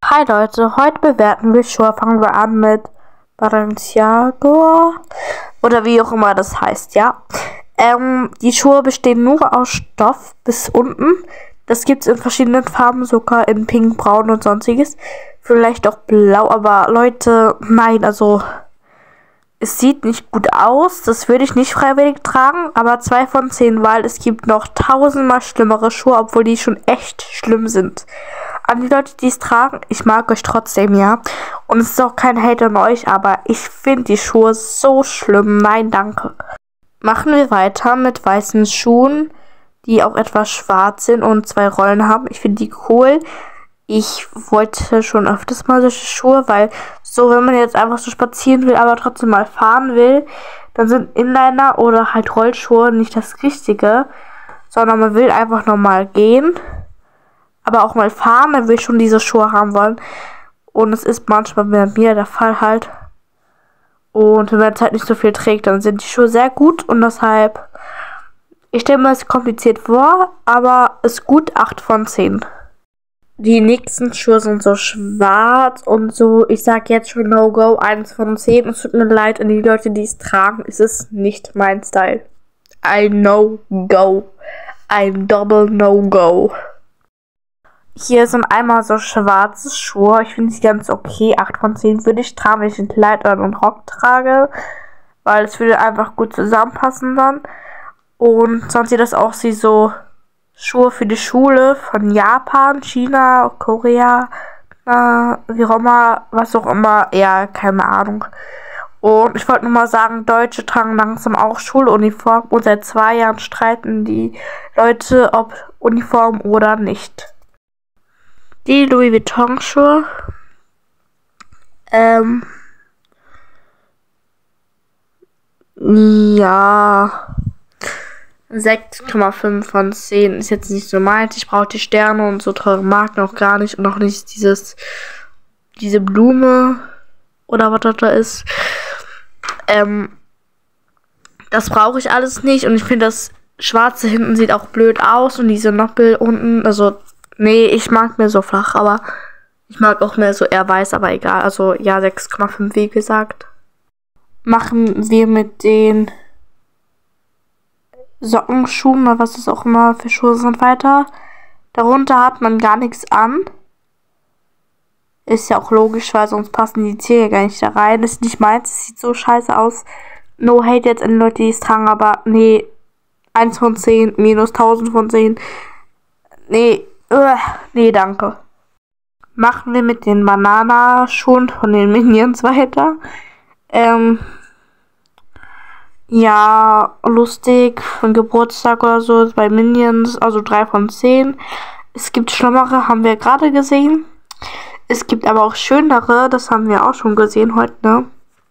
Hi Leute, heute bewerten wir Schuhe. Fangen wir an mit Balenciaga oder wie auch immer das heißt, ja. Die Schuhe bestehen nur aus Stoff bis unten. Das gibt es in verschiedenen Farben, sogar in Pink, Braun und sonstiges. Vielleicht auch Blau, aber Leute, nein, also es sieht nicht gut aus. Das würde ich nicht freiwillig tragen, aber 2 von 10, weil es gibt noch tausendmal schlimmere Schuhe, obwohl die schon echt schlimm sind. An die Leute, die es tragen, ich mag euch trotzdem, ja. Und es ist auch kein Hate an euch, aber ich finde die Schuhe so schlimm. Nein, danke. Machen wir weiter mit weißen Schuhen, die auch etwas schwarz sind und 2 Rollen haben. Ich finde die cool. Ich wollte schon öfters mal solche Schuhe, weil so, wenn man jetzt einfach so spazieren will, aber trotzdem mal fahren will, dann sind Inliner oder halt Rollschuhe nicht das Richtige, sondern man will einfach normal gehen, aber auch mal fahren, dann will ich schon diese Schuhe haben wollen. Und es ist manchmal bei mir der Fall halt. Und wenn man jetzt halt nicht so viel trägt, dann sind die Schuhe sehr gut und deshalb, ich stelle mir das kompliziert vor, aber ist gut, 8 von 10. Die nächsten Schuhe sind so schwarz und so, ich sag jetzt schon No-Go, 1 von 10. Es tut mir leid an die Leute, die es tragen, es ist nicht mein Style. Ein No-Go. Ein Double No-Go. Hier sind einmal so schwarze Schuhe, ich finde sie ganz okay, 8 von 10 würde ich tragen, wenn ich ein Kleid oder einen Rock trage, weil es würde einfach gut zusammenpassen dann. Und sonst sieht das aus wie so Schuhe für die Schule von Japan, China, Korea, wie auch immer, was auch immer, ja, keine Ahnung. Und ich wollte nur mal sagen, Deutsche tragen langsam auch Schuluniform und seit 2 Jahren streiten die Leute, ob Uniform oder nicht. Die Louis Vuitton Schuhe, ja, 6,5 von 10 ist jetzt nicht so meins. Ich brauche die Sterne und so teure Marken auch gar nicht und auch nicht diese Blume oder was das da ist. Das brauche ich alles nicht und ich finde das Schwarze hinten sieht auch blöd aus und diese Noppel unten, also nee, ich mag mehr so flach, aber ich mag auch mehr so eher weiß, aber egal. Also ja, 6,5 wie gesagt. Machen wir mit den Sockenschuhen oder was es auch immer für Schuhe sind weiter. Darunter hat man gar nichts an. Ist ja auch logisch, weil sonst passen die Zähne gar nicht da rein. Ist nicht meins, es sieht so scheiße aus. No hate jetzt an die Leute, die es tragen, aber nee, 1 von 10, minus 1000 von 10. Nee, nee, danke. Machen wir mit den Bananaschuhen von den Minions weiter. Ja, lustig, von Geburtstag oder so, bei Minions, also 3 von 10. Es gibt schlimmere, haben wir gerade gesehen. Es gibt aber auch schönere, das haben wir auch schon gesehen heute, ne?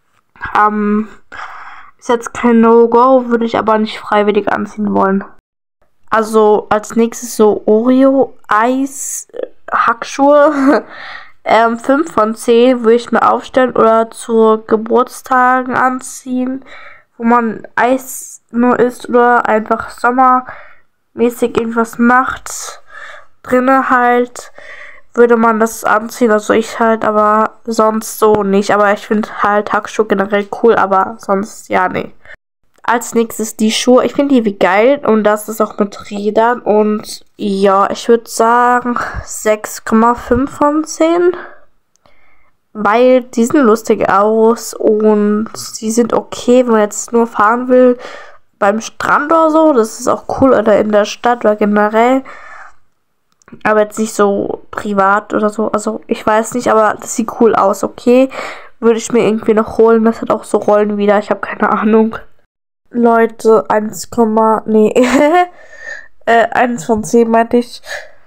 Ist jetzt kein No-Go, würde ich aber nicht freiwillig anziehen wollen. Also als nächstes so Oreo, Eis, Hackschuhe. 5 von 10 würde ich mir aufstellen oder zu Geburtstagen anziehen, wo man Eis nur isst oder einfach sommermäßig irgendwas macht. Drinnen halt würde man das anziehen, also ich halt, aber sonst so nicht. Aber ich finde halt Hackschuhe generell cool, aber sonst ja, nee. Als nächstes die Schuhe. Ich finde die wie geil und das ist auch mit Rädern und ja, ich würde sagen 6,5 von 10. Weil die sehen lustig aus und sie sind okay, wenn man jetzt nur fahren will beim Strand oder so. Das ist auch cool oder in der Stadt oder generell. Aber jetzt nicht so privat oder so. Also ich weiß nicht, aber das sieht cool aus, okay. Würde ich mir irgendwie noch holen. Das hat auch so Rollen wieder. Ich habe keine Ahnung. Leute, 1 von 10 meinte ich.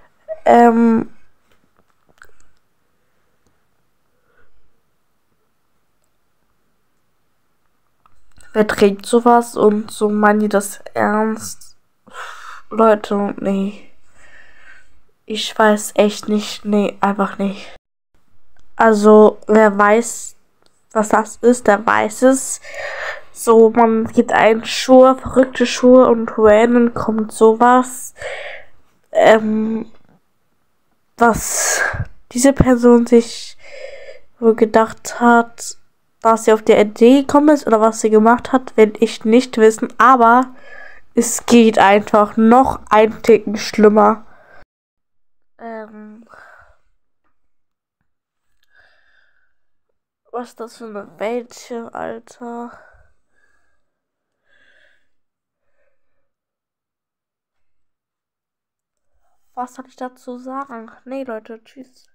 Wer trägt sowas und so meinen die das ernst? Leute, nee. Ich weiß echt nicht. Nee, einfach nicht. Also, wer weiß, was das ist, der weiß es. So, man gibt einen Schuhe, verrückte Schuhe und random kommt sowas. Was diese Person sich wohl gedacht hat, dass sie auf die Idee gekommen ist oder was sie gemacht hat, will ich nicht wissen. Aber es geht einfach noch ein Ticken schlimmer. Was ist das für eine Wäldchen, Alter? Was soll ich dazu sagen? Nee, Leute, tschüss.